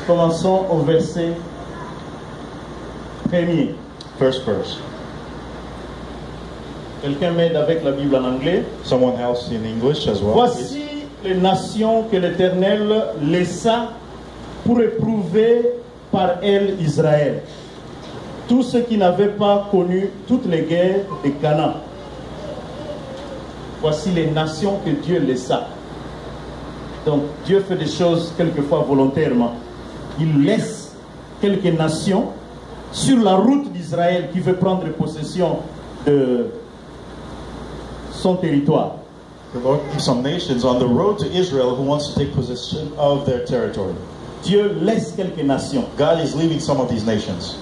Commençons au verset premier. First verse. Quelqu'un m'aide avec la Bible en anglais. Someone else in English as well. Voici les nations que l'Éternel laissa pour éprouver par elles Israël. Tous ceux qui n'avaient pas connu toutes les guerres de Canaan. Voici les nations que Dieu laissa. Donc Dieu fait des choses quelquefois volontairement. Il laisse quelques nations sur la route d'Israël qui veut prendre possession de son territoire. The Lord keeps some nations on the road to Israel who wants to take possession of their territory. Dieu laisse quelques nations. God is leaving some of these nations.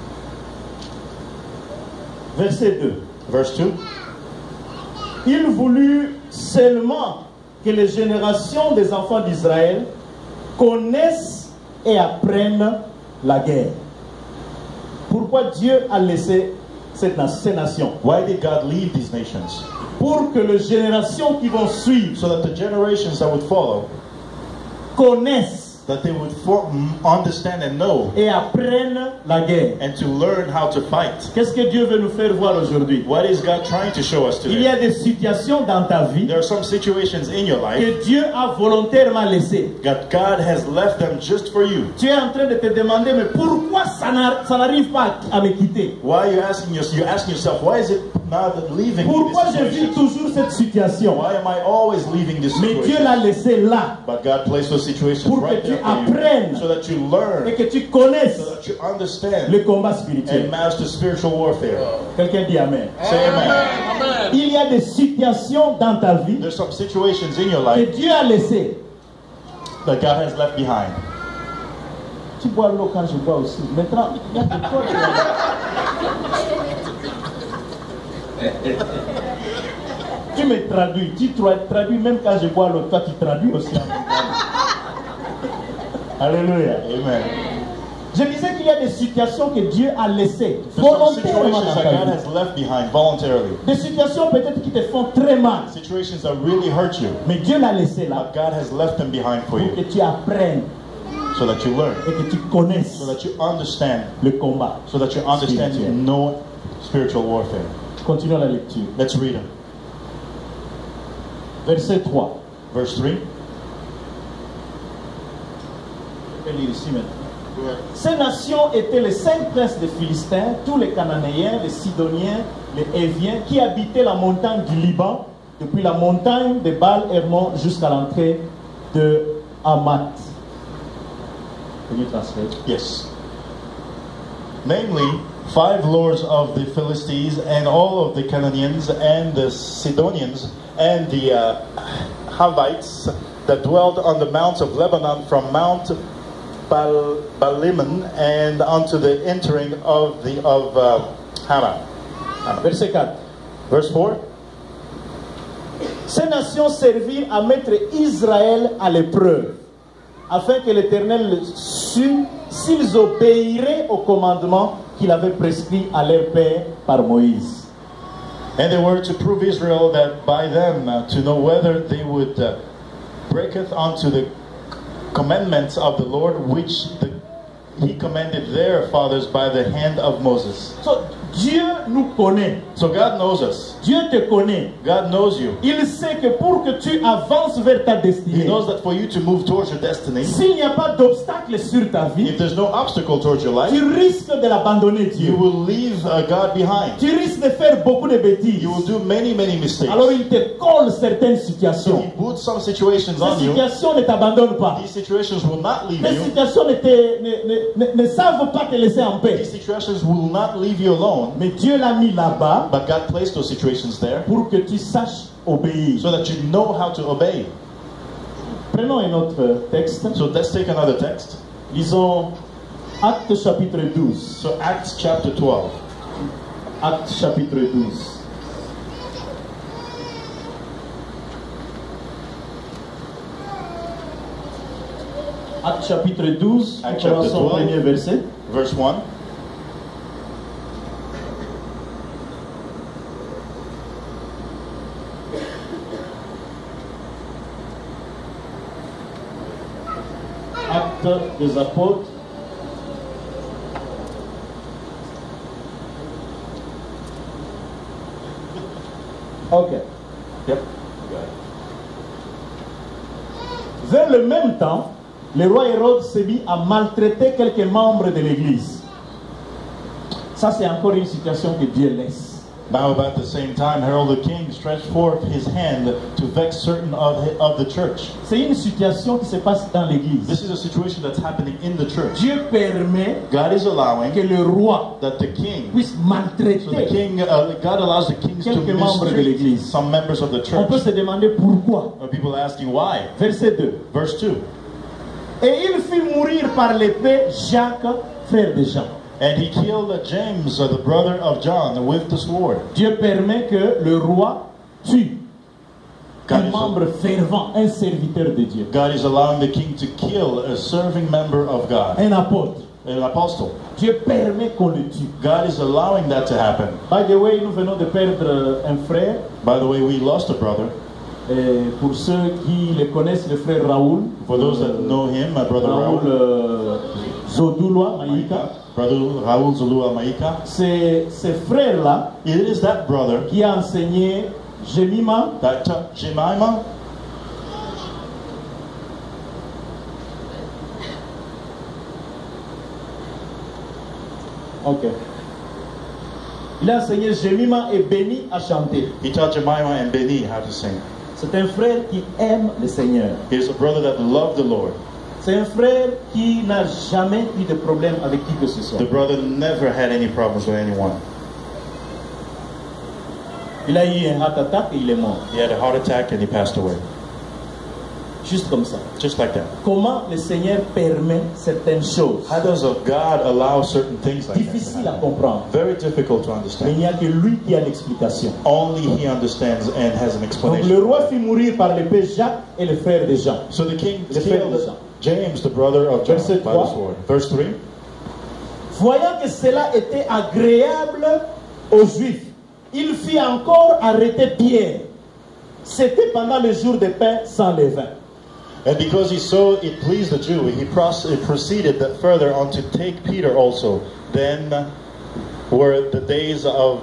Verset 2. Verse 2. Il voulut seulement que les générations des enfants d'Israël connaissent et apprennent la guerre. Pourquoi Dieu a laissé ces nations? Why did God leave these nations? Pour que les générations qui vont suivre So that the generations that would follow, connaissent that they would understand and know et apprennent la guerre. and to learn how to fight. Qu'est-ce que Dieu veut nous faire voir aujourd'hui? What is God trying to show us Il y a today? des situations dans ta vie There are some situations in your life que Dieu a volontairement laissées. that God has left them just for you. Tu es en train de te demander, mais pourquoi ça n'arrive pas à me quitter? Why are you asking yourself, why is it not leaving me Pourquoi this je vis situation? toujours cette situation? Why am I always leaving this Mais Dieu situation? l'a laissé là But God placed those situations pour que right tu there for you, apprennes so that you et learn, que tu connaisses so that you understand le combat and spirituel. master spiritual warfare. Quelqu'un dit Amen. Say amen. Il y a des situations dans ta vie There's some situations in your que life Dieu a laissées. that God has left behind. Tu bois l'eau quand je bois aussi. Maintenant, il y a que toi qui tu me traduis, tu traduis même quand je bois l'eau, toi tu traduis aussi. Alléluia. Amen. Je disais qu'il y a des situations que Dieu a laissées There's some volontairement situations dans that ta God vie. has left behind voluntarily. Des situations peut-être qui te font très mal. Situations that really hurt you. Mais Dieu l'a laissé là But God has left them behind for pour que you tu apprennes so that you learn, et que tu connaisses so that you understand, le combat. so that you understand Spirituel. and know spiritual warfare. Continuons la lecture. Let's read it. Verset 3. Verse 3. Je vais lire ici maintenant. Ces nations étaient les 5 princes des Philistins, tous les Cananéens, les Sidoniens, les Héviens, qui habitaient la montagne du Liban, depuis la montagne de Baal-Hermon jusqu'à l'entrée de Hamath. Can you translate? Yes. Namely, 5 lords of the Philistines and all of the Canaanians and the Sidonians and the Havites that dwelled on the mounts of Lebanon from Mount Baliman and unto the entering of Hamath. Verset 4. Verse 4. Ces nations servirent à mettre Israël à l'épreuve, afin que l'Éternel sût s'ils obéiraient au commandement qu'il avait prescrit à leur père par Moïse. And they were to prove Israel that by them to know whether they would breaketh unto the commandments of the Lord which he commanded their fathers by the hand of Moses. So, Dieu nous connaît. So God knows us. Dieu te connaît. God knows you. Il sait que pour que tu avances vers ta He destinée, knows that for you to move towards your destiny, s'il n'y a pas d'obstacle sur ta vie, if there's no obstacle towards your life, tu risques de l'abandonner, you Dieu. will leave God behind. Tu risques de faire beaucoup de bêtises. You will do many mistakes. Alors il te colle certaines So situations. he puts some situations Ces on you. situations ne t'abandonnent pas. These situations will not leave Ces you. situations ne savent pas te laisser en paix. These situations will not leave you alone. Mais Dieu l'a mis là-bas But God placed those situations there pour que tu saches obéir. so that you know how to obey. Prenons un autre texte. So let's take another text. Lisons Actes chapitre 12. So Acts chapter 12. Actes chapitre 12. Actes chapitre 12, Actes nous commençons au chapter 12. premier verset. Verse 1. Actes des Apôtres. Ok. Yep. Vers le même temps, le roi Hérode s'est mis à maltraiter quelques membres de l'église. Ça, c'est encore une situation que Dieu laisse. Now, about the same time, Herod the king stretched forth his hand to vex certain of the church. C'est une situation qui se passe dans l'église. This is a situation that's happening in the church. Dieu permet God is allowing que le roi that the king, puisse maltraiter so the king, God allows the kings to quelques membres de mistreat l'église. some members of the On peut church. se demander pourquoi. People are asking why. Verset 2. Verse 2. Et il fit mourir par l'épée Jacques, frère de Jean. And he killed James, the brother of John, with the sword. Dieu permet que le roi tue un God is, membre fervent, un serviteur de Dieu, God is allowing the king to kill a serving member of God, un apôtre. an apostle. Dieu permet qu'on le tue. God is allowing that to happen. By the way, nous venons de perdre un frère. By the way, we lost a brother. Et pour ceux qui le connaissent, le frère Raoul. For those that know him, my brother Raoul Raoul. Zodulwa Maïka. Brother Raoul Zulua Maïka. C'est ce frère-là It is that brother qui a enseigné Jemima, that taught Jemima. ok. Il a enseigné Jemima et Béni à chanter. He taught Jemima and Beni how to sing. C'est un frère qui aime le Seigneur. He is a brother that loved the Lord. C'est un frère qui n'a jamais eu de problème avec qui que ce soit. The brother never had any problems with anyone. Il a eu un heart attack et il est mort. He had a heart attack and he passed away. Juste comme ça. Just like that. Comment le Seigneur permet certaines choses? How does God allow certain things like Difficile that à to happen? comprendre. Very difficult to Mais il understand. n'y a que lui qui a l'explication. Only he understands and has an Donc explanation. le roi fit mourir par l'épée Jacques et le frère de Jean. So the king Le frère de killed Jean. James, the brother of John, Verset by the 3. sword. Verse 3. Voyant que cela était agréable aux Juifs, il fit encore arrêter Pierre. C'était pendant le jour de pain sans levain. And because he saw it pleased the Jew, he proceeded that further on to take Peter also. Then were the days of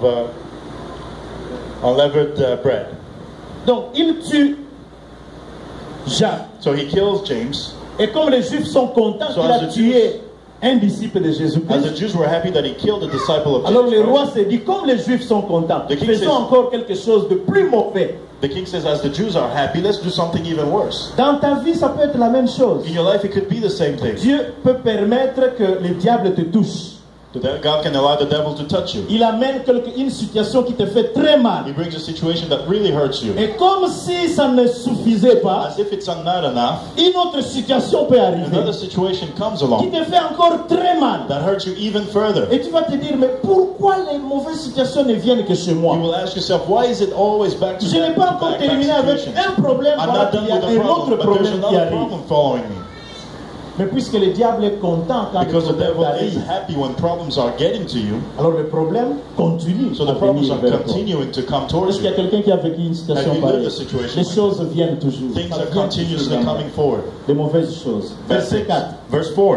unleavened bread. Donc il tue Jacques. So he kills James. Et comme les Juifs sont contents So qu'il as a the tué un disciple de As the Jésus-Christ, Jews were happy that he killed a disciple of alors Jesus le roi Christ, s'est dit, comme les Juifs sont contents, The king faisons says- encore quelque chose de plus mauvais. the king says, as the Jews are happy, let's do something even worse. Dans ta vie, ça peut être la même chose. In your life, it could be the same thing. Dieu peut permettre que le diable te touche. That God can allow the devil to touch you. Il amène une situation qui te fait très mal. He brings a situation that really hurts you. Et comme si ça ne suffisait pas, As if it's not enough, une autre situation peut arriver another situation comes qui along te fait encore très mal. that hurts you even further. Et tu vas te dire, mais pourquoi les mauvaises situations ne viennent que chez moi? You will ask yourself, why is it always back to Je n'ai pas encore terminé avec situations? un problème, I'm voilà not done qu'il y a with the un autre problem, but there's problème qui another arrive. problem following me. Mais puisque le diable est content quand les Because the problèmes devil is arrivent, happy when problems are getting to you, alors le problème continue so the à problems venir are vers toi. continuing to come Est-ce towards qu'il y a you. quelqu'un qui a vécu une situation Have you lived pareille? a situation Les like choses viennent toujours. Things Ça are vient continuously toujours coming forward. Les mauvaises choses. Verset 4. Verse 4.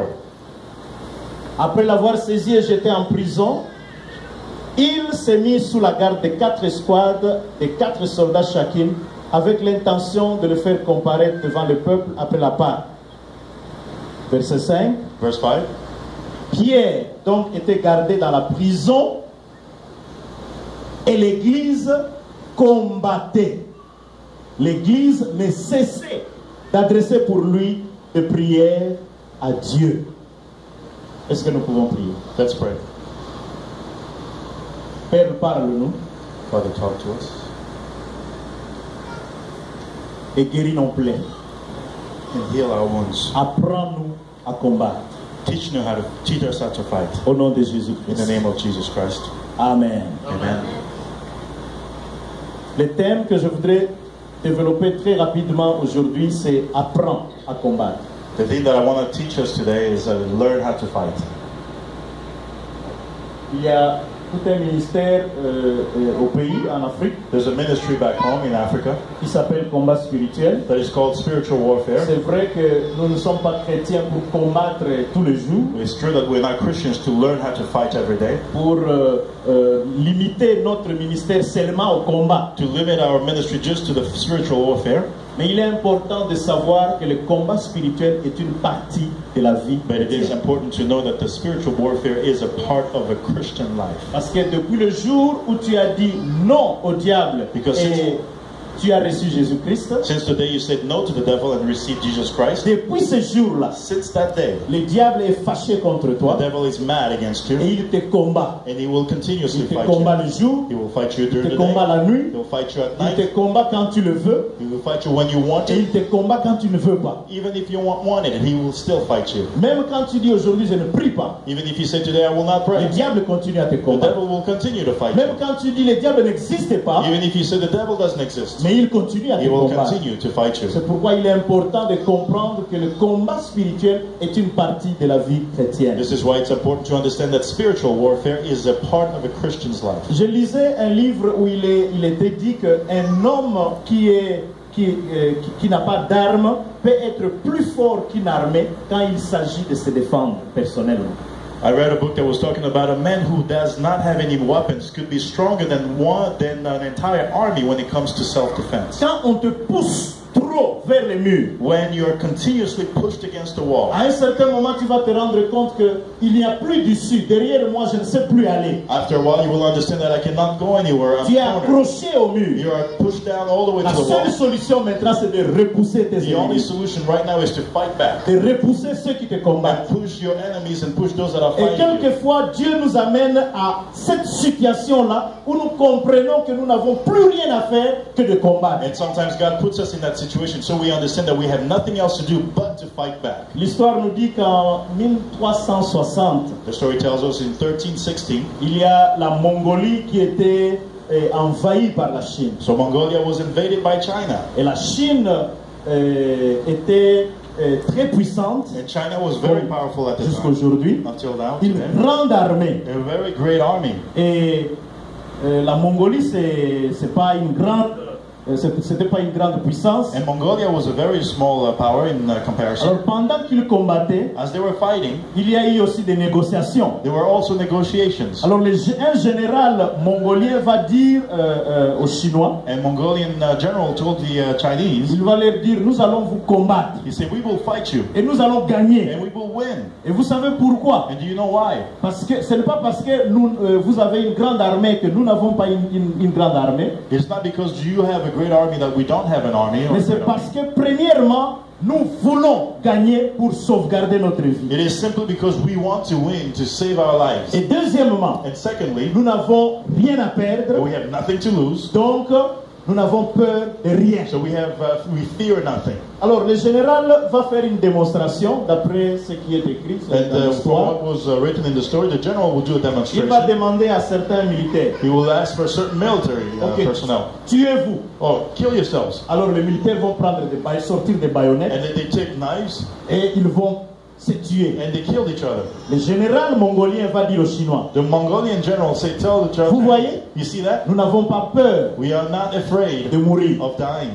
Après l'avoir saisi et jeté en prison, il s'est mis sous la garde de 4 escouades et 4 soldats chacune, avec l'intention de le faire comparaître devant le peuple après la Pâque. Verset 5. Verse 5. Pierre donc était gardé dans la prison et l'église combattait. L'église ne cessait d'adresser pour lui des prières à Dieu. Est-ce que nous pouvons prier? Let's pray. Père, parle-nous Father, talk to us. et guéris nos plaies. And heal our wounds. Apprends-nous à combattre. Teach us how to fight. Au nom de In Jésus-Christ. the name of Jesus Christ. Amen. Amen. Le thème que je voudrais développer très rapidement aujourd'hui, c'est apprends à combattre. The thing that I want to teach us today is learn how to fight. Il y a tout un ministère au pays, en Afrique, There's a ministry back home in Africa qui s'appelle Combat Spirituel. that is called spiritual warfare. C'est vrai que nous ne sommes pas chrétiens pour combattre tous les jours, It's true that we're not Christians to learn how to fight every day, pour limiter notre ministère seulement au combat. to limit our ministry just to the spiritual warfare. Mais il est important de savoir que le combat spirituel est une partie de la vie But it is chrétienne. important to know that the spiritual warfare is a part of a Christian life. Parce que depuis le jour où tu as dit non au diable Because et tu as reçu Jésus-Christ, Since the day you said no to the devil and received Jesus Christ, depuis ce jour-là, since that day, le diable est fâché contre the toi devil is mad against you, et il te combat. and he will continuously Il te fight combat you. le jour, He will fight you il during te the combat day. la nuit, He will fight you at il te night. combat quand tu le veux He will fight you when you want et it. il te combat quand tu ne veux pas. Even if you want it, he will still fight you. Même quand tu dis aujourd'hui je ne prie pas, Even if you say today I will not le pray, diable continue à te the combattre. devil will continue to fight Même you. quand tu dis le diable n'existe pas, Even if you say the devil doesn't exist, mais il continue à te he will combattre. continue to fight you. C'est pourquoi il est important de comprendre que le combat spirituel est une partie de la vie chrétienne. This is why it's important to understand that spiritual warfare is a part of a Christian's life. Je lisais un livre où il était dit qu'un homme qui n'a pas d'arme peut être plus fort qu'une armée quand il s'agit de se défendre personnellement. I read a book that was talking about a man who does not have any weapons could be stronger than an entire army when it comes to self-defense. Quand on te pousse trop vers les murs, When you are continuously pushed against the wall, à un certain moment tu vas te rendre compte qu'il n'y a plus d'issue. Derrière moi, je ne sais plus aller. after a while you will understand that I cannot go anywhere. I'm Tu es cornered. accroché au mur. You are pushed down all the way La to the seule wall. solution maintenant, c'est de repousser tes The only ennemis. solution right now is to fight back. De repousser ceux qui te combattent. And push your enemies and push those that are Et fighting you. quelquefois, Dieu nous amène à cette situation-là où nous comprenons que nous n'avons plus rien à faire que de combattre. And sometimes God puts us in that situation so we understand that we have nothing else to do but to fight back. L'histoire nous dit qu'en 1360, The story tells us in 1316, il y a la Mongolie qui était envahie par la Chine. so Mongolia was invaded by China. Et la Chine était très puissante And China was very powerful at the jusqu'à time. aujourd'hui. Until now, Une today. grande armée. A very great army. Et la Mongolie, c'est pas une grande, c'était pas une grande puissance. And Mongolia was a very small power in comparison. Alors pendant qu'ils combattaient, As they were fighting, il y a eu aussi des négociations. there were also negotiations. Alors un général mongolien va dire aux Chinois, And Mongolian general told the Chinese, il va leur dire, nous allons vous combattre he said, we will fight you et nous allons gagner. and we will win. Et vous savez pourquoi? And do you know why? Parce que ce n'est pas parce que vous avez une grande armée que nous n'avons pas une grande armée, It's not because you have a great army that we don't have an army. or mais a c'est great parce army. que premièrement, nous voulons gagner pour sauvegarder notre vie. It is simply because we want to win to save our lives. Et deuxièmement, And secondly, nous n'avons rien à perdre, we have nothing to lose. donc nous n'avons peur de rien. So we fear nothing. Alors le général va faire une démonstration d'après ce qui est écrit dans And from l'histoire. what was written in the story, the general will do a Il va demonstration. demander à certains militaires, He will ask for certain military ok, personnel. tuez-vous. Oh, kill yourselves. Alors les militaires vont sortir des baïonnettes And then they take knives et ils vont se tuer. and they killed each other. Le général mongolien va dire aux Chinois, The Mongolian general say, tell the vous Chinese, voyez, you see that? nous n'avons pas peur We are not afraid de mourir. of dying.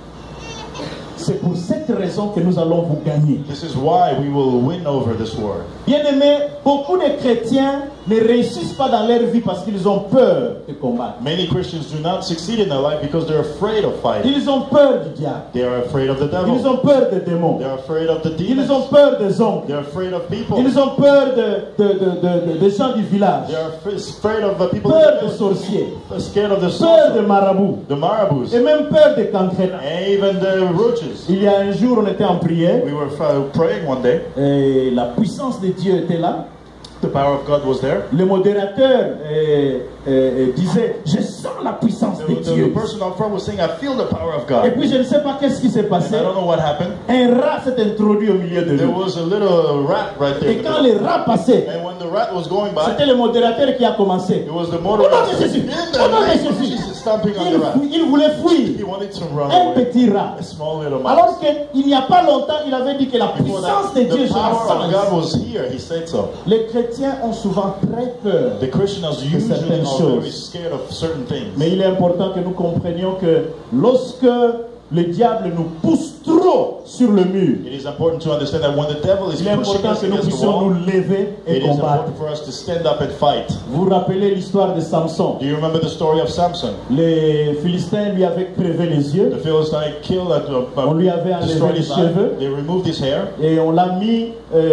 C'est pour cette raison que nous allons vous gagner. This is why we will win over this war. Bien-aimés, beaucoup de chrétiens ne réussissent pas dans leur vie parce qu'ils ont peur de combattre. Many Christians do not succeed in their life because they're afraid of fighting. Ils ont peur du diable. They are afraid of the Ils devil. ont peur des démons. They're afraid of the Ils demons. ont peur des hommes. They're afraid of people. Ils ont peur des gens du village. They're afraid of the people. Peur des sorciers. They're scared of the Peur des sorcerers, marabouts. the marabouts, Et même peur des cancrètes. and even the roaches. Il y a un jour, on était en prière. We were praying one day. Et la puissance de Dieu était là. The power of God was there. Le modérateur disait, je sens la puissance de The Dieu. person up front was saying, I feel the power of Et God. puis je ne sais pas qu'est-ce qui s'est And passé. I don't know what happened. Un rat s'est introduit au milieu de There nous. was a little rat right there. Et quand le rat passait, And when the rat was going by, c'était le modérateur qui a commencé. it was the Au nom de motorist. Jésus, In au nom de the name of Jésus, Jesus, stomping on the rat. Il voulait fuir. He wanted to run Un away. petit rat. A small little mouse. Alors qu'il n'y a pas longtemps, il avait dit que la Before puissance that, de Dieu the sera power of God sans. was here. He said so. Les chrétiens ont souvent très peur. The Christians usually certaines are choses. very scared of certain things. Mais il est important que nous comprenions que lorsque le diable nous pousse trop sur le mur, It is important to understand that when the devil is il est pushing important us que nous against the puissions wall, nous lever et it is combattre. important for us to stand up and fight. Vous vous rappelez l'histoire de Samson? Do you remember the story of Samson? Les Philistins lui avaient crevé les yeux The Philistine killed On lui avait enlevé destroyed les his cheveux. eye. They removed his hair. et on l'a mis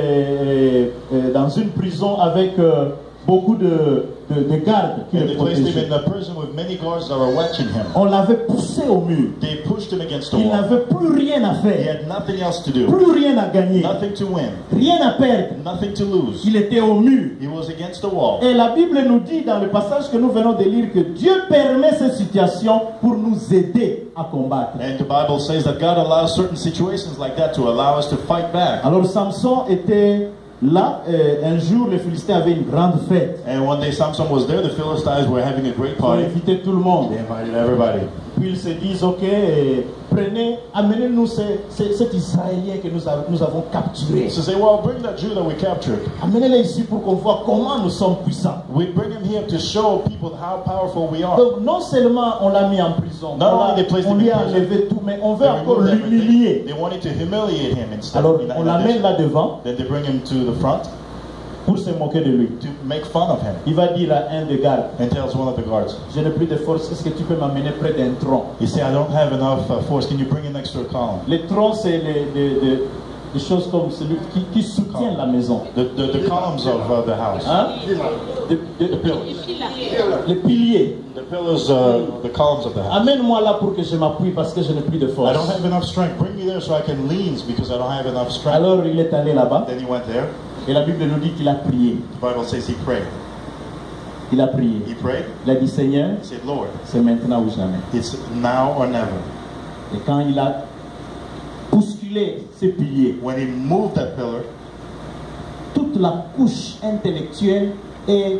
dans une prison avec beaucoup de gardes qui And le they placed him protégeaient. in a prison with many guards that were watching him. On l'avait poussé au mur. They pushed him against the Il wall. n'avait plus rien à He faire, had nothing else to do. plus rien à gagner, Nothing to win. rien à perdre. Nothing to lose. Il était au mur. He was against the wall. Et la Bible nous dit dans le passage que nous venons de lire que Dieu permet ces situations pour nous aider à combattre. And the Bible says that God allows certain situations like that to allow us to fight back. Alors Samson était là, un jour les Philistins avaient une grande fête. And one day Samson was there, the Philistines were having a great Ils ont party. invité tout le monde. They invited everybody. Puis ils se disent, ok, prenez, amenez-nous cet Israélien que nous avons capturé. So say, well, bring that Jew that we captured. Amenez-le ici pour qu'on voit comment nous sommes puissants. We bring him here to show people how powerful we are. Donc non seulement on l'a mis en prison, Not only they placed on him lui in a prison, enlevé tout, mais on veut They encore removed everything. l'humilier. They wanted to humiliate him instead. Alors in on l'amène addition. là devant Then they bring him to the front pour se moquer de lui. to make fun of him. Il va dire à un des gardes, And tells one of the guards, je n'ai plus de force, est-ce que tu peux m'amener près d'un tronc? he said, I don't have enough force. Can you bring an extra column? Les troncs, c'est des choses comme celui qui soutient la maison. The columns of the house. Hein? The pillars. Les piliers. The pillars, the columns of the house. Amène-moi là pour que je m'appuie parce que je n'ai plus de I force. don't have enough strength. Bring me there so I can lean because I don't have enough strength. Alors il est allé là-bas Then he went there. et la Bible nous dit qu'il a prié. The Bible says he prayed. Il a prié. He prayed. Il a dit Seigneur, He said, Lord, c'est maintenant ou jamais. it's now or never. Et quand il a bousculé ces piliers, When he moved that pillar, toute la couche intellectuelle et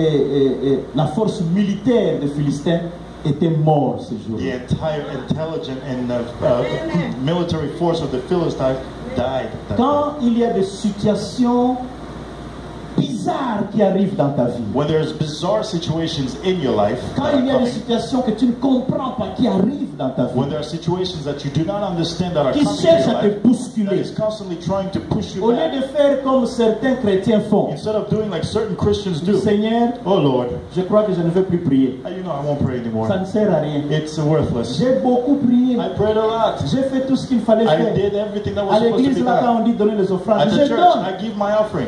la force militaire des Philistins était morte ce jour. the entire intelligent and military force of the Philistines died. That day. Quand il y a des situations bizarres qui arrivent dans ta vie, When there's bizarre situations in your life, quand that are il y a des coming, situations que tu ne comprends pas qui arrivent dans ta vie, when there are situations that you do not understand that are qui coming to cherchent your à te life, that bousculer, is constantly trying to push you au lieu back, de faire comme certains chrétiens font, instead of doing like certain Christians do. Seigneur, Oh Lord, je crois que je ne veux plus prier. you know I won't pray anymore. Ça ne sert à rien. It's worthless. J'ai beaucoup prié. I prayed a lot. J'ai fait tout ce qu'il fallait I faire. did everything that was À supposed to l'église, be là, quand done. on dit donner les offrandes, At je the church, donne. I give my offering,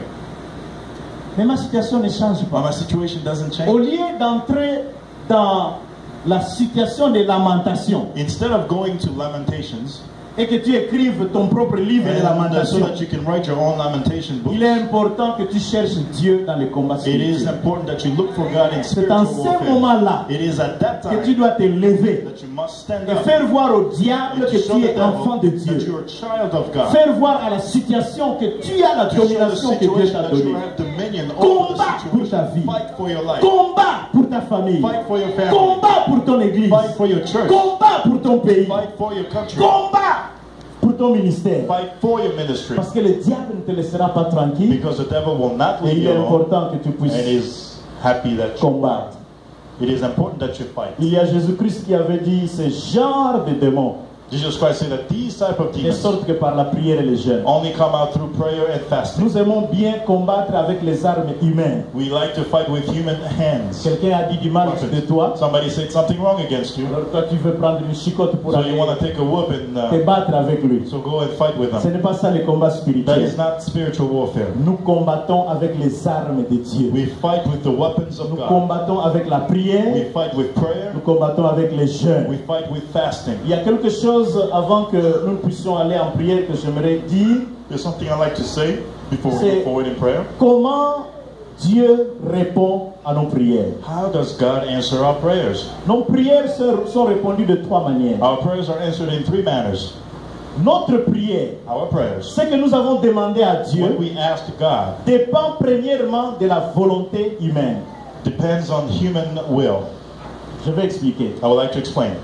Mais ma situation ne change but pas. my situation doesn't Au change. lieu d'entrer dans la situation de lamentation Instead of going to Lamentations, et que tu écrives ton propre livre de so lamentation, that you can write your own lamentation books, il est important que tu cherches Dieu dans les combats it is spirituels. important that you look for God in C'est en spiritual ce warfare. moment-là It is at that que tu time dois te lever that you must stand et up faire voir au diable and que to show tu the es enfant de devil that Dieu. you're a child of God. Faire voir à la situation que tu as la To show the domination que Dieu situation t'a that you donnée. have dominion over the Combat pour ta situation. vie. Fight for your life. Combat pour ta famille. Fight for your family. Combat pour ton église. Fight for your church. Combat pour ton pays. Fight for your country. Combat pour ton ministère. Fight for your ministry. Parce que le diable ne te laissera pas tranquille. Because the devil will not Et leave il you est alone, important que tu and puisses is happy that you combattre. It is important that you fight. Il y a Jésus-Christ qui avait dit ce genre de démons Jesus Christ said that these type of ne demons sortent que par la prière et le jeûne. only come out through prayer and fasting. Nous aimons bien combattre avec les armes humaines. We like to fight with human hands. Quelqu'un a dit du mal de toi. Somebody said something wrong against you, Alors toi tu veux prendre une chicotte pour so aller you want to take a whoop and te battre avec lui. so go and fight with Ce them. n'est pas ça le combat That spirituel. is not spiritual warfare. Nous combattons avec les armes de Dieu. We fight with the weapons of Nous God. combattons avec la prière. We fight with prayer. Nous combattons avec les jeûnes. We fight with fasting. Il y a quelque chose avant que nous puissions aller en prière que j'aimerais dire. There's something I like to say before we C'est- go forward in prayer. Comment Dieu répond à nos prières. How does God answer our prayers? Nos prières sont répondues de trois manières. Our prayers are answered in three manners. Notre prière, Our prayers, ce que nous avons demandé à what Dieu, we ask God, dépend premièrement de la volonté humaine. depends on human will. Je vais expliquer. I would like to explain.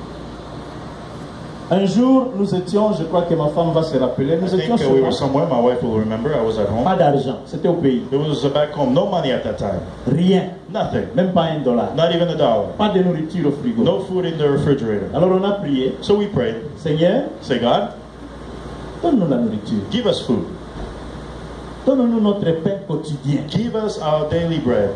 Un jour, nous étions, je crois que ma femme va se rappeler, nous I étions think chez we moi. were somewhere. My wife will remember. I was at home. Pas d'argent, c'était au pays. It was back home. No money at that time. Rien, Nothing. même pas $1. Not even $1. Pas de nourriture au frigo. No food in the refrigerator. Alors on a prié, So we prayed. Seigneur, Say, God, donne-nous la nourriture. give us food. Donne-nous notre pain quotidien. Give us our daily bread.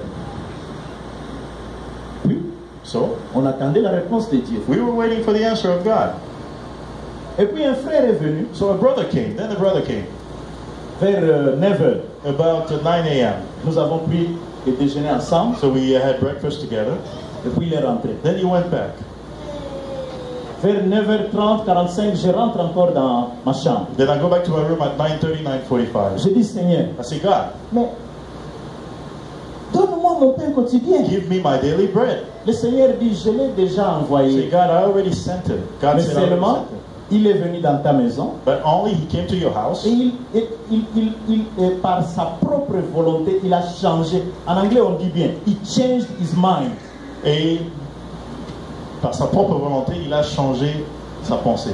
Puis, So on attendait la réponse de Dieu. we were waiting for the answer of God. Et puis un frère est venu So a brother came. Then a brother came. vers 9h. About 9 a.m. Nous avons pris le déjeuner ensemble. So we had breakfast together. Et puis il est rentré. Then he went back. Vers 9h30, 45, je rentre encore dans ma chambre. Then I go back to my room at 9:30, 9:45. Je dis, Seigneur, I say, God, mais donne-moi mon pain quotidien. give me my daily bread. Le Seigneur dit, je l'ai déjà I say, envoyé. God, I already sent it. God Mais said, I already seulement, sent it. il est venu dans ta maison. But only he came to your house. Et par sa propre volonté, il a changé. En anglais, on dit bien, he changed his mind. Et par sa propre volonté, il a changé sa pensée.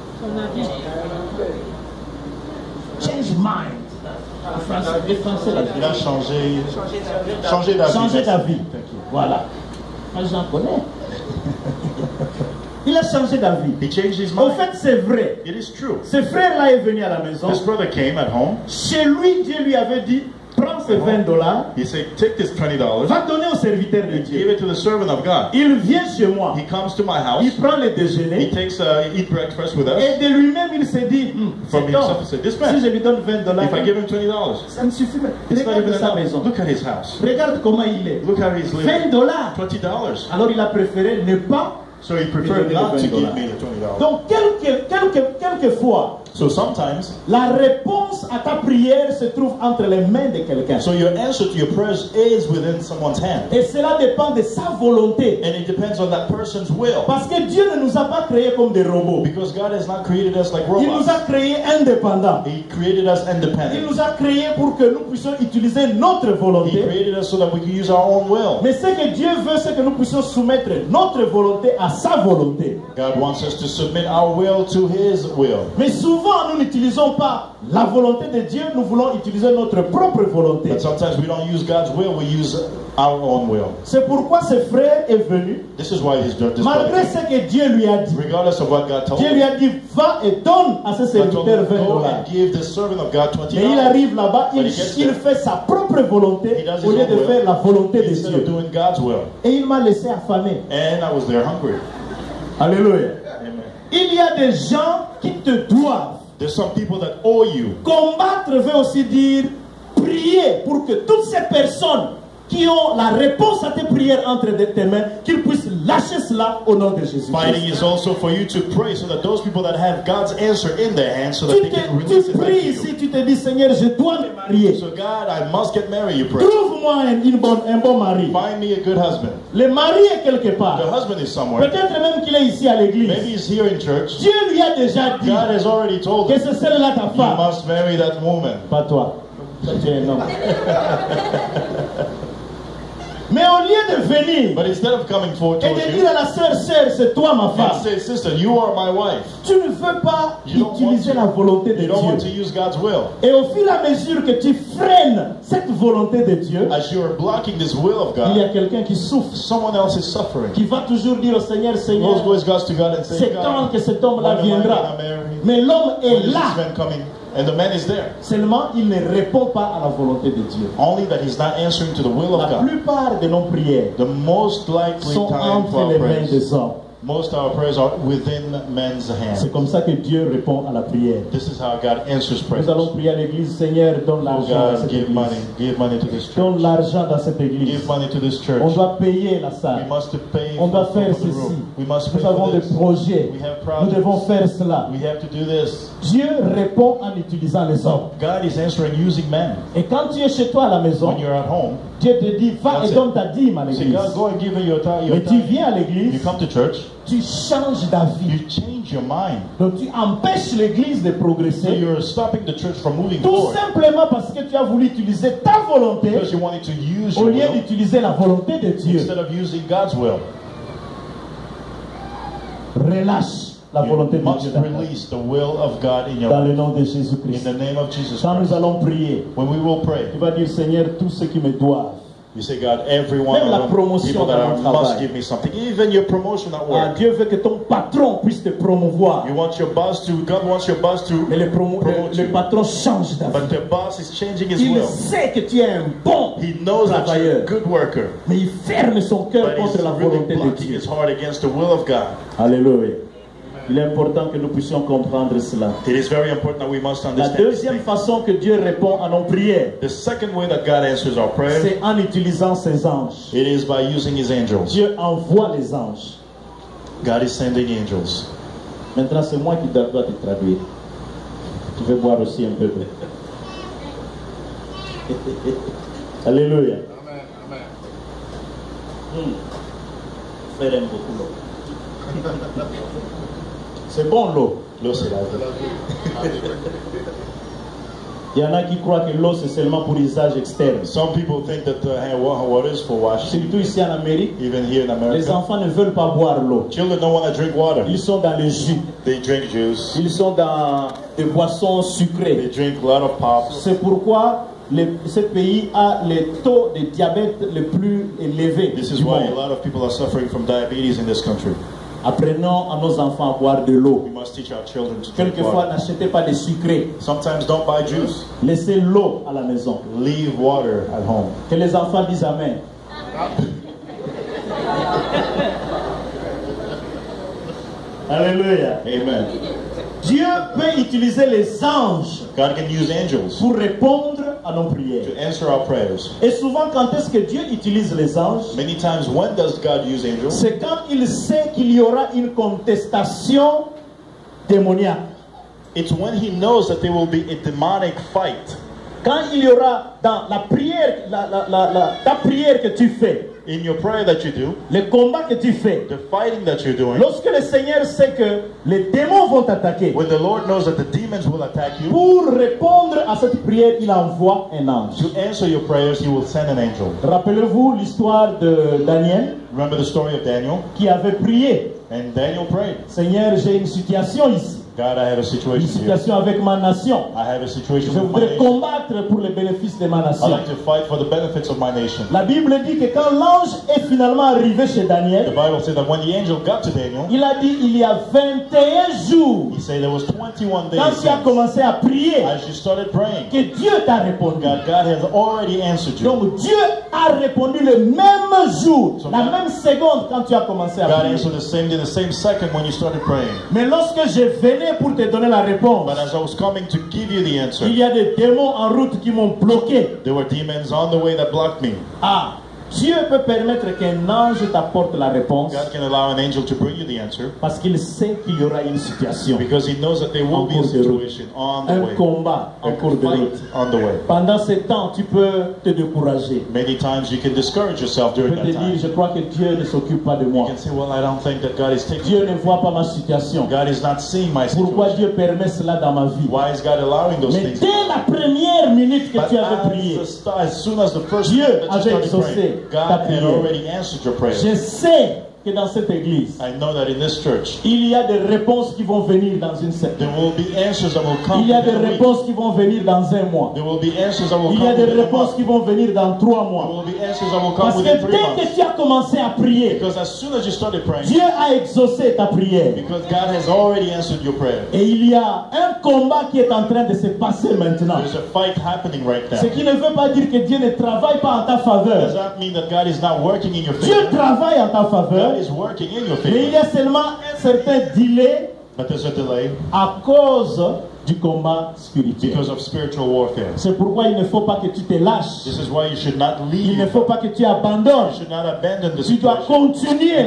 Change mind. En français, les Français, là, Il a changé d'avis. changer d'avis. Thank you. Voilà. Moi, j'en connais. Il a changé d'avis. He changed his En mind. fait, c'est vrai. It is true. Ce frère-là est venu à la maison. This brother came at home. Chez lui, Dieu lui avait dit, prends ces $20, He said, take this $20, va donner au serviteur de give Dieu. it to the servant of God. Il vient chez moi. He comes to my house. Il prend le He déjeuner. takes eat breakfast with us. Et de lui-même, il s'est dit, From cet homme, himself, he said, this man, si je lui donne $20, if I give him $20, ça me suffit. it's not Regarde even sa enough. maison. Look at his house. Regarde comment il est. Look how he's living. $20. $20. Alors il a préféré ne pas. So he preferred not to give me the $20. Donc quelquefois, So sometimes, la réponse à ta prière se trouve entre les mains de quelqu'un. so your answer to your prayers is within someone's hand. Et cela dépend de sa volonté. And it depends on that person's will. Parce que Dieu ne nous a pas créés comme des robots. Because God has not created us like Il nous robots. a créés indépendants. He created us Il independent. nous a créés pour que nous puissions utiliser notre He volonté. created us so that we can use our own will. Mais ce que Dieu veut, c'est que nous puissions soumettre notre volonté à sa volonté. God wants us to submit our will to His will. Mais souvent, nous n'utilisons pas la volonté de Dieu, nous voulons utiliser notre propre volonté. But sometimes we don't use God's will, we use our own will. C'est pourquoi ce frère est venu, This is why this brother malgré came. ce que Dieu lui a dit. Regardless of what God told Dieu lui him, a dit, va et donne à ce God told serviteur him, go $20. and give the servant of God Mais il $20. arrive là-bas, When il he gets il there, fait sa propre volonté he does his au lieu own de will, faire la volonté de instead of Dieu. doing God's will. Et il m'a laissé affamé. And I was there hungry. Alléluia. Amen. Il y a des gens qui te doivent. There's some people that owe you. Combattre veut aussi dire prier pour que toutes ces personnes qui ont la réponse à tes prières entre tes mains, qu'ils puissent lâcher cela au nom de Jésus. Fighting is also for you to pray so that those people that have God's answer in their hands so that they can Tu release it back to pries you. ici, tu te dis, Seigneur, je dois me marier. So God, I must get married, you pray. Trouve-moi un bon mari. Find me a good husband. Le mari est quelque The part. husband is somewhere. Peut-être même qu'il est ici à l'église. Maybe he's here in church. Dieu lui a déjà dit God has already told que him, c'est celle-là ta you femme. must marry that woman. Pas toi. Toi, tu es un homme. Mais au lieu de venir But instead of coming forward et towards de you dire à la sœur, c'est toi ma and femme, say, sister, you are my wife. tu ne veux pas You don't utiliser la volonté de You don't want to Dieu. use God's will. Et au fur et à mesure que tu freines cette volonté de Dieu, As you are blocking this will of il y a God, quelqu'un qui souffre, someone else is suffering. qui va toujours dire au Seigneur, Those Seigneur, boys goes to God and say, c'est temps God, que cet homme-là when am I viendra. gonna marry? Mais l'homme When est is this là. man coming? And the man is there. Seulement, il ne répond pas à la volonté de Dieu. Only that he's not answering to the will of La God. plupart de nos prières The most likely sont time for entre our les mains prayers. des hommes. Most of our prayers are within men's hands. C'est comme ça que Dieu répond à la prière. This is how God answers prayers. Nous allons prier à l'église, Seigneur, donne Oh l'argent dans God, cette give money. église. Give money to this church. Donne l'argent dans cette église. Give money to this church. On doit payer la We salle. must pay On doit for faire the ceci. room. We must pay Nous avons for des this. projets. We have Nous projects. devons faire cela. We have to do this. Dieu répond en utilisant les hommes. God is answering using men. Et quand tu es chez toi à la maison, When you're at home, Dieu te dit, va That's et it. donne ta dîme à say, l'église. God, go and give her your time. Mais tu viens à You l'église, come to church, tu changes d'avis. you change your mind. Donc tu empêches l'église de So progresser. you're stopping the church from moving Tout forward simplement parce que tu as voulu utiliser ta volonté because you wanted to use au your lieu will d'utiliser la volonté de Dieu. instead of using God's will. relâche la volonté de must Dieu dans ta vie. release the will of God in your Dans le life. nom de In Jésus-Christ. the name of Jesus Quand nous Christ. allons prier, When we will pray, tu vas dire, Seigneur, tout ce qui me doivent. you say, God, every one Même la of them, promotion people that dans are, ton must travail. give me something. Even your promotion at Ah, work. Dieu veut que ton patron puisse te promouvoir. You want your boss to, God wants your boss to Mais promote le you. patron change d'avis. But the boss is changing his Il will. sait que tu es un bon He knows that you're a travailleur. good worker. Mais il ferme son cœur But he's contre la really volonté de blocking Dieu. his heart against the will of God. Alléluia. Il est important que nous puissions comprendre cela. It is very important that we must La understand this deuxième thing. façon que Dieu répond à nos prières, The second way that God answers our prayers, c'est en utilisant ses anges. it is by using his angels. Dieu envoie les anges. God is sending angels. Maintenant, c'est moi qui dois te traduire. Tu veux boire aussi un peu. Alléluia. Frère aime beaucoup l'eau. C'est bon l'eau. L'eau, c'est la vie. Il y en a qui croient que l'eau c'est seulement pour usage externe. Some people think that water is for washing. Surtout ici en Amérique, Even here in les America, enfants ne veulent pas boire l'eau. children don't want to drink water. Ils sont dans le jus. They drink juice. Ils sont dans des boissons They sucrées. drink a lot of pops. C'est pourquoi ce pays a les taux de diabète les plus élevés This is du why a monde. lot of people are suffering from diabetes in this country. Apprenons à nos enfants à boire de l'eau. We must teach our children to drink Quelquefois, water. n'achetez pas de sucré. Sometimes don't buy juice. Laissez l'eau à la maison. Leave water at home. Que les enfants disent Amen. Alléluia. Amen. Dieu peut utiliser les anges God can use angels pour répondre à nos prières. to answer our prayers. Et souvent, quand est-ce que Dieu utilise les anges? Many times, when does God use angels? C'est quand il sait qu'il y aura une contestation démoniaque. It's when He knows that there will be a demonic fight. Quand il y aura dans la prière, ta prière que tu fais, In your prayer that you do, le combat que tu fais, the fighting that you're doing, lorsque le Seigneur sait que les démons vont t'attaquer, when the Lord knows that the demons will attack you, pour répondre à cette prière, il envoie un ange. to answer your prayers, He will send an angel. Rappelez-vous l'histoire de Daniel Remember the story of Daniel? qui avait prié. And Daniel prayed, Seigneur, j'ai une situation ici. God, I have a Une situation here. situation avec ma nation. I have a situation Je with my voudrais nation. combattre pour les bénéfices de ma I'd nation. like to fight for the benefits of my nation. La Bible dit que quand l'ange est finalement arrivé chez The Daniel, Bible said that when the angel got to Daniel, il a dit il y a 21 jours, he said there was 21 days quand tu as since, commencé à prier, as you started praying, que Dieu t'a répondu. God has already answered you. Donc Dieu a répondu le même jour, la même seconde quand tu as commencé à God prier. answered the same day, the same second when you started praying. Mais lorsque je venais pour te donner la réponse, But as I was coming to give you the answer, il y a des démons en route qui m'ont bloqué. there were demons on the way that blocked me. Ah, Dieu peut permettre qu'un ange t'apporte la réponse God can allow an angel to bring you the answer parce qu'il sait qu'il y aura une situation, because He knows that there will be a situation on the un way, combat en a cours de fight route. on the way. Pendant ce temps, tu peux te décourager. Many times you can discourage yourself Tu during peux te that dire, time. je crois que Dieu ne s'occupe pas de You moi. can say, well, I don't think that God is taking Dieu care ne of me. voit pas ma situation. God is not seeing my Pourquoi situation. Dieu permet cela dans ma vie? Why is God allowing those Mais things? dès la première minute que But tu avais prié, as soon as the first Dieu minute that you avait started exaucé praying, ta God had prière. already answered your prayer. je sais que dans cette église, I know that in this church, il y a des réponses qui vont venir dans une there semaine. will be answers that will come Il y a des within a week. réponses qui vont venir dans un mois. There will be answers that will Il y a come des within a réponses month. qui vont venir dans 3 There mois. will be answers that will come Parce que within 3 dès que months. tu as commencé à prier, Because as soon as you started praying, Dieu a exaucé ta prière. because God has already answered your prayer. Et il y a un combat qui est en train de se passer maintenant. There's a fight happening right now. Ce qui ne veut pas dire que Dieu ne travaille pas en ta Does faveur. that mean that God is not working in your Dieu favor? travaille en ta faveur, God is working in your mais il y favor. a seulement un certain délai But there's a delay à cause du combat spirituel. because of spiritual warfare. C'est pourquoi il ne faut pas que tu te lâches. This is why you should not Il ne leave. faut pas que tu abandonnes. You should not abandon the Tu dois situation. continuer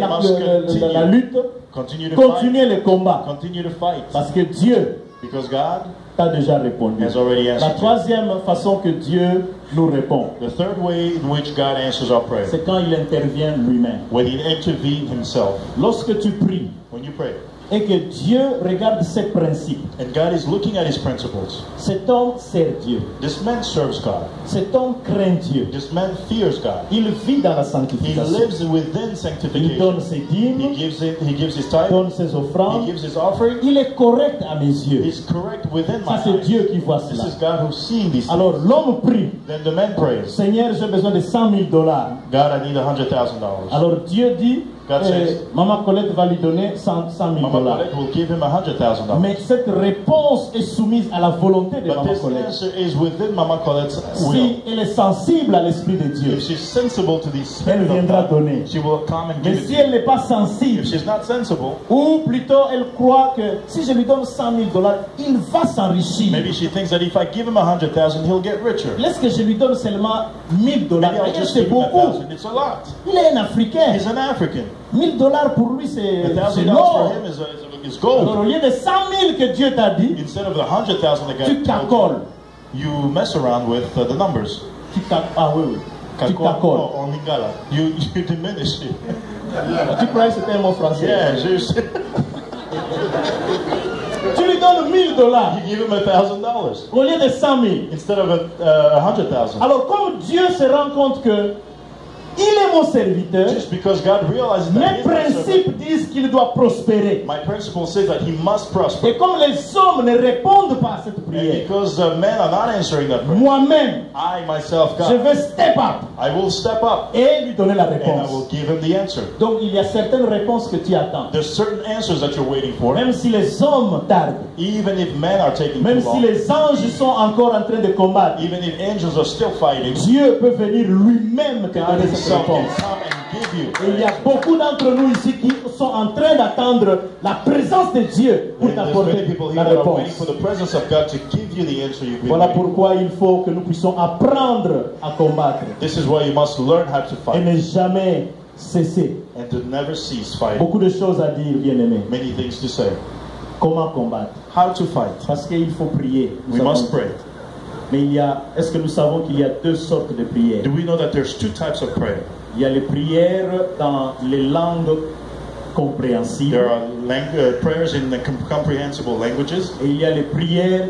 la lutte, Continue to fight. continuer le combat. Continue to fight. Parce que Dieu Because God t'a déjà répondu. has already La answered you. troisième façon que Dieu nous répond, The third way in which God answers our prayer, c'est quand il intervient lui-même. when He intervenes Himself. Lorsque tu pries, When you pray, Et que Dieu regarde ses principes. And God is looking at his principles. Cet homme sert Dieu. This man serves God. Cet homme craint Dieu. This man fears God. Il vit dans la He sanctification. lives within Il sanctification. donne ses dîmes, He gives his tithe. donne ses He offrandes. gives his offering. Il est correct à mes yeux. He's correct within my Ça, c'est eyes. Dieu qui voit This cela. is God who's seeing these things. Alors, l'homme prie. Then the man prays, Seigneur, j'ai besoin de $100 000. God, I need $100,000. Alors, Dieu dit, God says, Maman Colette va lui donner $100 000. Mama Colette will give him $100,000. Mais cette réponse est soumise à la volonté de But Maman this Colette. answer is within Mama Colette's will. Si elle est sensible à l'Esprit de Dieu, If she's sensible to these elle spirits of viendra God, donner. she will come and Mais give it si to elle you. n'est pas sensible, If she's not sensible, ou plutôt elle croit que si je lui donne $100 000, il va s'enrichir. maybe she thinks that if I give him 100,000, he'll get richer. Laisse que je lui donne seulement $1 000. Maybe I'll just C'est give him beaucoup. 1,000. It's a lot. Il est un Africain. He's an African. $1 000 pour lui, c'est $1,000 l'or. for him is Alors, gold. au lieu de 100 000 que Dieu t'a dit, Instead of the 100,000 that tu God told cacoles. you, you mess around with the numbers. Ah oui, oui. Tu cacoles. Oh, en lingala. You diminish it. Tu croyais que c'était un mot français? Yeah, just Tu lui donnes $1 000 you give him $1,000 au lieu de 100 000. instead of 100,000. Alors, comme Dieu se rend compte que il est mon serviteur, Just because God realizes that mes he is my servant, principes disent qu'il doit prospérer. my principle says that he must prosper. Et comme les hommes ne répondent pas à cette And prière, because men are not answering that prayer, moi-même, I myself, je God, vais step up I will step up et lui donner la and I will réponse. give him the answer. Donc, il y a certaines réponses que tu attends. There's certain answers that you're waiting for, Même si les hommes tardent, even if men are taking même too si long, les anges sont encore en train de combattre, even if angels are still fighting, Dieu peut venir lui-même te God donner cette himself can réponse. come and give you. Et il y a beaucoup d'entre nous ici qui sont en train d'attendre la présence de Dieu pour And there's many t'apporter people here la that are waiting réponse. for the presence of God to give you the answer you've been Voilà waiting for. pourquoi il faut que nous puissions apprendre à combattre This is why you must learn how to et fight ne jamais cesser. and to never cease fighting. Beaucoup de choses à dire, bien-aimés. Many things to say. Comment combattre? How to fight. Parce qu'il faut prier. Nous We avons must dit. pray. Mais est-ce que nous savons qu'il y a deux sortes de prières? Do we know that there's two types of prayer? Il y a les prières dans les langues compréhensibles There are prayers in the comprehensible languages, et il y a les prières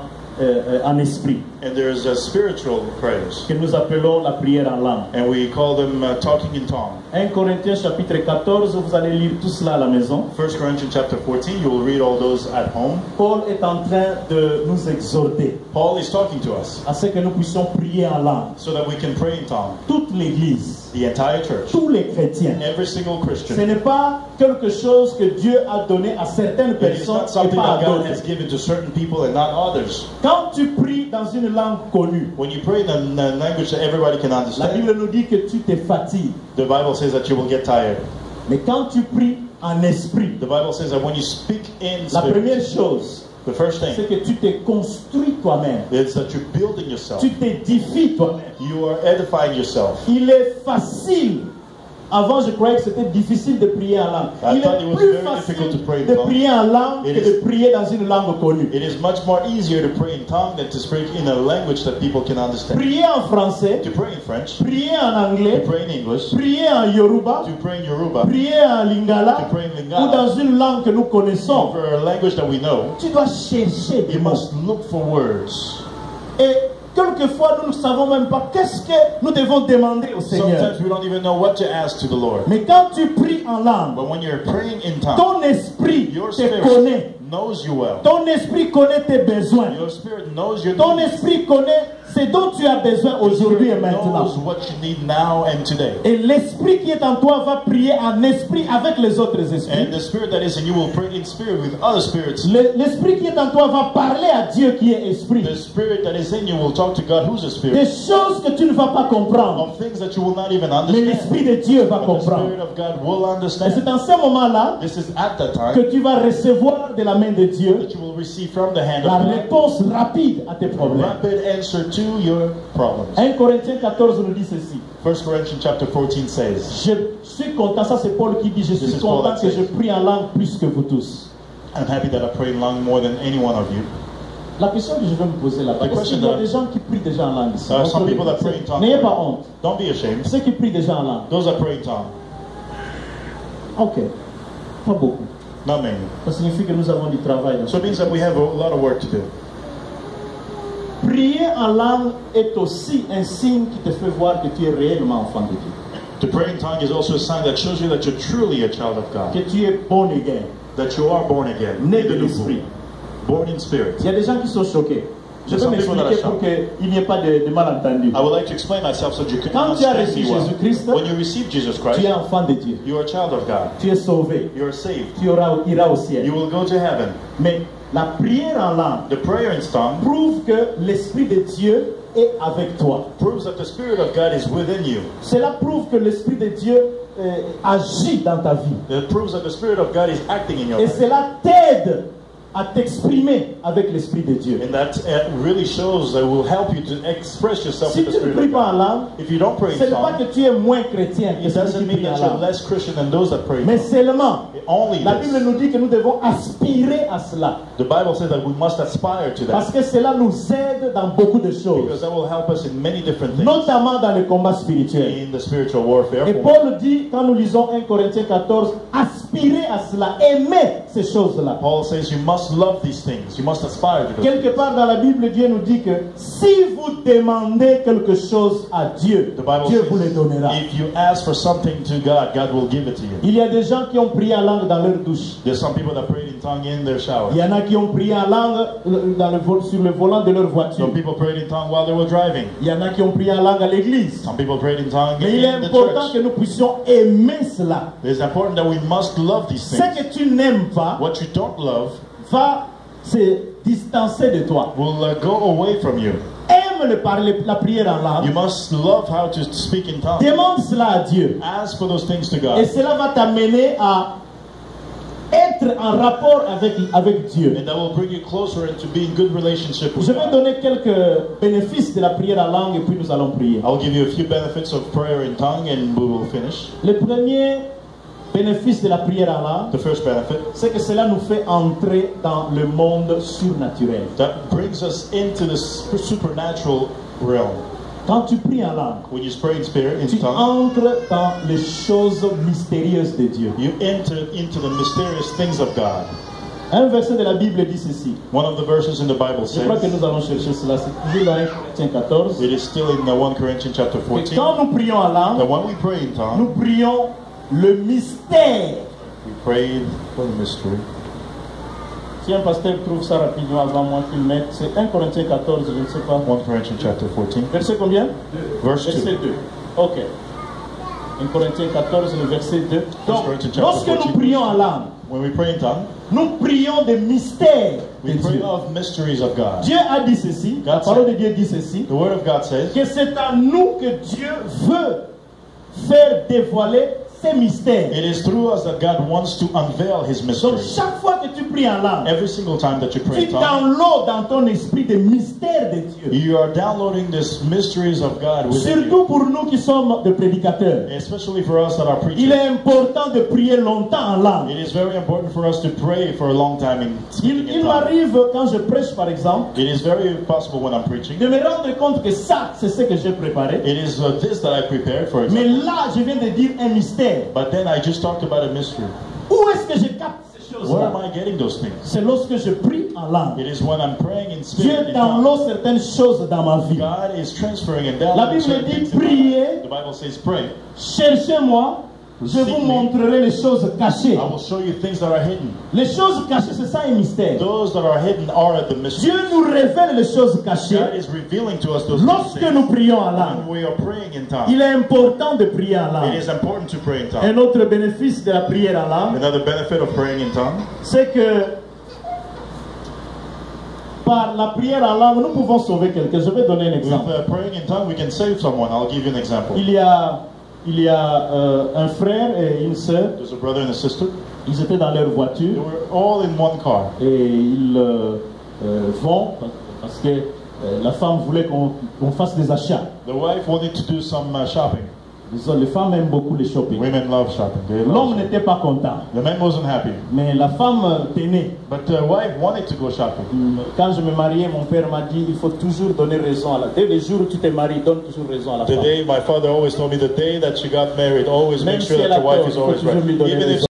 en esprit, and there's spiritual prayers, que nous appelons la prière en langue. and we call them talking in tongue. 1 Corinthiens chapitre 14, vous allez lire tout cela à la maison. 1 Corinthians chapter 14, you will read all those at home. Paul est en train de nous exhorter Paul is talking to us à ce que nous puissions prier en langue. so that we can pray in tongue. Toute l'Église, The entire church, tous les chrétiens. every single Ce Christian. n'est pas quelque chose que Dieu a donné à certaines It is personnes not et something pas à that God d'autres. has given to certain people and not others. Quand tu pries dans une langue connue, When you pray in a language that everybody can la understand, Bible nous dit que tu te fatigues. the Bible says that you will get tired. Mais quand tu pries en esprit, The Bible says that when you speak in la spirit, première chose, the first c'est thing que tu te construis toi-même. is that you're building yourself. Tu t'édifies toi-même. You are edifying yourself. Il est facile. Avant, je croyais que c'était difficile de prier en langue. I Il thought it est was plus very difficult to pray facile in de tongues. prier en langue It que is- de prier dans une langue connue. It is much more easier to pray in tongue than to speak in a language that people can understand. Prier en français, To pray in French, prier en to anglais, pray in English, prier en yoruba, to pray in Yoruba, prier en lingala to pray in ou Lingala, dans une langue que nous connaissons. for a language that we know, Tu dois chercher des you mots. must look for words. Et quelquefois, nous ne savons même pas qu'est-ce que nous devons demander au Seigneur. Sometimes we don't even know what to ask to the Lord. Mais quand tu pries en langue, But when you're praying in tongue, ton esprit your te spirit connaît. knows you well. Ton esprit connaît tes besoins. Your spirit knows your Ton needs. esprit connaît ce dont tu as besoin Your aujourd'hui et spirit maintenant. knows what you need now and today. Et l'esprit qui est en toi va prier en esprit avec les autres esprits. And the spirit that is in you will pray in spirit with other spirits. L'esprit qui est en toi va parler à Dieu qui est esprit. The spirit that is in you will talk to God who's a spirit. Des choses que tu ne vas pas comprendre. Of things that you will not even Mais understand. l'esprit de Dieu va But the comprendre. spirit of God will Et understand. c'est en ce moment-là This is at that que time tu vas recevoir de la main de Dieu that you will receive from the hand la of God réponse rapide à tes a problèmes. rapid answer to your problems. 1 Corinthiens 14 nous dit ceci. 1 Corinthians chapter 14 says, Je suis content, ça c'est Paul qui dit, je This suis is Paul content that que says. je prie en langue plus que vous tous. I'm happy that I pray in langue more than any one of you. La question que je vais me poser là-bas, The est-ce qu'il y a question des gens qui prient déjà en langue ici? There are some people that pray in tongues. N'ayez pas honte. Don't be ashamed. Ceux qui prient déjà en langue. Those that pray in tongue. Ok. Pas beaucoup. Not mainly. Ça signifie que nous avons du travail. So it means that we have a lot of work to do. Prier en langue est aussi un signe qui te fait voir que tu es réellement enfant de Dieu. To pray in tongue is also a sign that shows you that you're truly a child of God. Que tu es born again. That you are born again. Né de l'esprit. Born in spirit. Il y a des gens qui sont choqués. Je vais m'expliquer pour qu'il n'y ait pas de malentendu. I would like to explain myself so that you can Quand tu as understand reçu me well. Jésus-Christ, When you receive Jesus Christ, tu es enfant de Dieu. you are a child of God. Tu es sauvé. You are saved. Tu iras au ciel. You will go to heaven. Mais la prière en langue The prayer in tongue prouve que l'Esprit de Dieu est avec toi. proves that the Spirit of God is within you. Cela prouve que l'Esprit de Dieu agit dans ta vie. It proves that the Spirit of God is acting in your Et life. cela t'aide à t'exprimer avec l'Esprit de Dieu. And that really shows that will help you to express yourself Si with the tu ne Spirit pries of pas en God. langue, If you don't pray ce in n'est pas tongue, que tu es moins chrétien que it celui doesn't qui mean prie en that you're langue. less Christian than those that pray in Mais tongue. seulement, Only la Bible this. nous dit que nous devons aspirer à cela. The Bible says that we must aspire to Parce that. que cela nous aide dans beaucoup de Because choses. that will help us in many different things. Notamment dans le combat spirituel. In the spiritual warfare. Et Paul dit, quand nous lisons 1 Corinthiens 14, aspirez à cela, aimez ces choses-là. Paul says you must love these things. You must aspire to those Quelque things. part dans la Bible, Dieu nous dit que si vous demandez quelque chose à Dieu, The Bible Dieu vous le says donnera. if you ask for something to God, God will give it to you. Il y a des gens qui ont prié en langue dans leur douche. There's some people that prayed in tongue in their shower. Il y en a qui ont prié en langue sur le volant de leur voiture. Some people prayed in tongue while they were driving. Il y en a qui ont prié en langue à l'église. Some people prayed in tongue Mais il est in the important church. que nous puissions aimer cela. It's important that we must love these Ce things. que tu n'aimes pas What you don't love va se distancer de toi. will go away from you. Aime la prière en You langue. must love how to speak in tongues. Demande cela à Dieu. Ask for those things to Et God. cela va t'amener à être en rapport avec Dieu. And that will bring you closer into being good relationship with Je vais God. donner quelques bénéfices de la prière en langue et puis nous allons prier. I'll give you a few benefits of prayer in tongue and we will finish. Le premier bénéfice de la prière en langue, The first benefit, c'est que cela nous fait entrer dans le monde surnaturel. that brings us into the supernatural realm. Quand tu pries en langue, When you pray in spirit, in tu tongue, entres dans les choses mystérieuses de Dieu. you enter into the mysterious things of God. Un verset de la Bible dit ceci. One of the verses in the Bible Je crois que says, nous allons chercher cela. C'est toujours dans 1 Corinthiens 14. it is still in 1 Corinthians chapter Et 14, quand nous prions en that langue, when we pray in nous tongue, prions le mystère. we pray for the mystery. Si un pasteur trouve ça rapidement avant moi qu'il mette, c'est 1 Corinthiens 14, je ne sais pas. 1 Corinthians chapter 14, Verset combien? verse Verset 2. 2. Ok. 1 Corinthiens 14, le verset 2. Donc, Corinthians chapter lorsque 14. nous prions en langue, When we pray in tongue, nous prions des mystères de we pray Dieu. of mysteries of God. Dieu a dit ceci, la God parole de said- Dieu dit ceci, The Word of God says que c'est à nous que Dieu veut faire dévoiler ses mystères. it is through us that God wants to unveil His Donc mysteries. chaque fois que tu pries en langue, Every single time that you pray tu in tongue, downloads dans ton esprit des mystères de Dieu. you are downloading these mysteries of God within you. Surtout pour nous qui sommes des prédicateurs. Especially for us that are Il preachers. est important de prier longtemps en langue. It is very important for us to pray for a long time in speaking in Il tongues. m'arrive quand je prêche par exemple It is very possible when I'm preaching. de me rendre compte que ça c'est ce que j'ai préparé. It is this that I prepared, for Mais example. là je viens de dire un mystère. But then I just talked about a mystery. Où est-ce que je capte ces Where am choses-là? I getting those things? C'est lorsque je prie en langue. It is when I'm praying in Dieu spirit. In tongues. download certaines choses dans ma vie. God is transferring and La downloading Bible certain dit things in my priez, life. The Bible says pray. cherchez-moi, je vous montrerai les choses cachées. I will show you things that are hidden. Les choses cachées, c'est ça un mystère. Those that are hidden are the mysteries. Dieu nous révèle les choses cachées God is revealing to us those lorsque things. nous prions en langue. When we are praying in tongues, Il est important de prier en it langue. is important to pray in tongues. Un autre bénéfice de la prière en langue, Another benefit of praying in tongues, c'est que par la prière en langue, nous pouvons sauver quelqu'un. Je vais donner un with exemple. praying in tongues, we can save someone. I'll give you an example. Il y a un frère et une sœur, There's a brother and a sister. ils étaient dans leur They voiture were all in one car. et ils vont parce que la femme voulait qu'on fasse des achats. The wife wanted to do some shopping. Disons, les femmes aiment beaucoup les shopping. Women love shopping. They love L'homme shopping. n'était pas content, The man wasn't happy. mais la femme tenait. But the wife wanted to go shopping. Quand je me mariais, mon père m'a dit il faut toujours donner raison à la. Dès le jour où tu t'es marié, donne toujours raison à la The femme. day my father always told me, the day that she got married, always Même make si sure elle that a your wife tort, is il faut always toujours right. lui donner Even if raison.